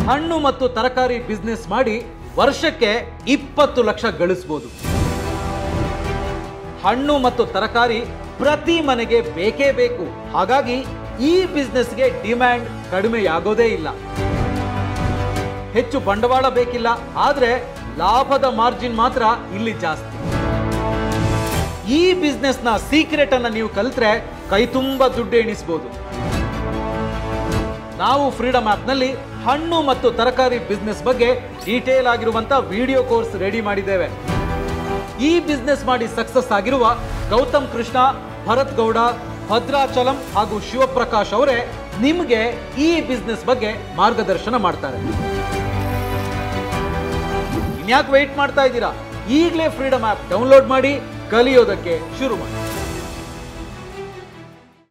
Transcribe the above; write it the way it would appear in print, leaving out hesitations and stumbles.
ಹಣ್ಣು ಮತ್ತು ತರಕಾರಿ ಬಿಸ್ನೆಸ್ ಮಾಡಿ ವರ್ಷಕ್ಕೆ 20 ಲಕ್ಷ ಗಳಿಸಬಹುದು. ಹಣ್ಣು ಮತ್ತು ತರಕಾರಿ ಪ್ರತಿ ಮನೆಗೆ ಬೇಕೇ ಬೇಕು. ಹಾಗಾಗಿ ಈ ಬಿಸ್ನೆಸ್ಗೆ ಡಿಮ್ಯಾಂಡ್ ಕಡಿಮೆಯಾಗೋದೇ ಇಲ್ಲ. ಹೆಚ್ಚು ಬಂಡವಾಳ ಬೇಕಿಲ್ಲ, ಆದ್ರೆ ಲಾಭದ ಮಾರ್ಜಿನ್ ಮಾತ್ರ ಇಲ್ಲಿ ಜಾಸ್ತಿ. ಈ ಬಿಸ್ನೆಸ್ನ ಸೀಕ್ರೆಟ್ ಅನ್ನ ನೀವು ಕಲಿತ್ರೆ ಕೈ ತುಂಬಾ ದುಡ್ಡು ಎಣಿಸಬಹುದು. ನಾವು ಫ್ರೀಡಮ್ ಆಪ್ ನಲ್ಲಿ ಹಣ್ಣು ಮತ್ತು ತರಕಾರಿ ಬಿಸ್ನೆಸ್ ಬಗ್ಗೆ ಡೀಟೇಲ್ ಆಗಿರುವಂತ ವಿಡಿಯೋ ಕೋರ್ಸ್ ರೆಡಿ ಮಾಡಿದ್ದೇವೆ. ಈ ಬಿಸ್ನೆಸ್ ಮಾಡಿ ಸಕ್ಸಸ್ ಆಗಿರುವ ಗೌತಮ್ ಕೃಷ್ಣ, ಭರತ್ ಗೌಡ, ಭದ್ರಾಚಲಂ ಹಾಗೂ ಶಿವಪ್ರಕಾಶ್ ಅವರೇ ನಿಮಗೆ ಈ ಬಿಸ್ನೆಸ್ ಬಗ್ಗೆ ಮಾರ್ಗದರ್ಶನ ಮಾಡ್ತಾರೆ. ಇನ್ಯಾಕೆ ವೆಯ್ಟ್ ಮಾಡ್ತಾ ಇದ್ದೀರಾ? ಈಗಲೇ ಫ್ರೀಡಮ್ ಆಪ್ ಡೌನ್ಲೋಡ್ ಮಾಡಿ ಕಲಿಯೋದಕ್ಕೆ ಶುರು ಮಾಡಿ.